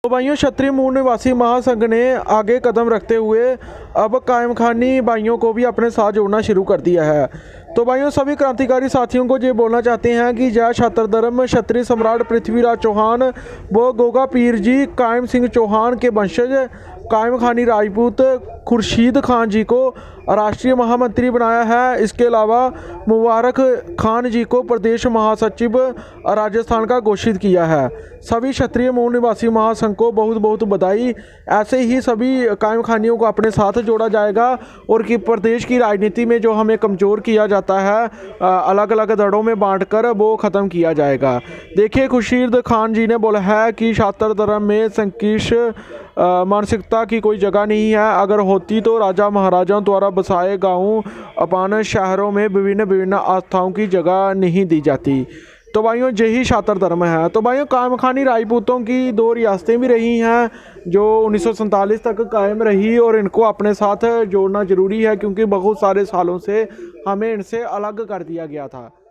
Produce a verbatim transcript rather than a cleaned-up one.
तो भाइयों क्षत्रिय मूल निवासी महासंघ ने आगे कदम रखते हुए अब कायम खानी भाइयों को भी अपने साथ जोड़ना शुरू कर दिया है। तो भाइयों सभी क्रांतिकारी साथियों को ये बोलना चाहते हैं कि जय छात्र धर्म क्षत्रिय सम्राट पृथ्वीराज चौहान व गोगा पीर जी कायम सिंह चौहान के वंशज कायम खानी राजपूत खुर्शीद खान जी को राष्ट्रीय महामंत्री बनाया है। इसके अलावा मुबारक खान जी को प्रदेश महासचिव राजस्थान का घोषित किया है। सभी क्षत्रिय मूल निवासी महासंघ को बहुत बहुत बधाई। ऐसे ही सभी कायम खानियों को अपने साथ जोड़ा जाएगा और कि प्रदेश की राजनीति में जो हमें कमज़ोर किया जाता है अलग अलग दड़ों में बांटकर वो ख़त्म किया जाएगा। देखिए खुर्शीद खान जी ने बोला है कि छात्र धर्म में संकीर्ष मानसिकता की कोई जगह नहीं है। अगर होती तो राजा महाराजाओं द्वारा बसाए गाँव अपन शहरों में विभिन्न विभिन्न आस्थाओं की जगह नहीं दी जाती। तो भाइयों यही छात्र धर्म है। तो भाइयों कायम खानी राजपूतों की दो रियासतें भी रही हैं जो उन्नीस सौ सैंतालीस तक कायम रही और इनको अपने साथ जोड़ना ज़रूरी है क्योंकि बहुत सारे सालों से हमें इनसे अलग कर दिया गया था।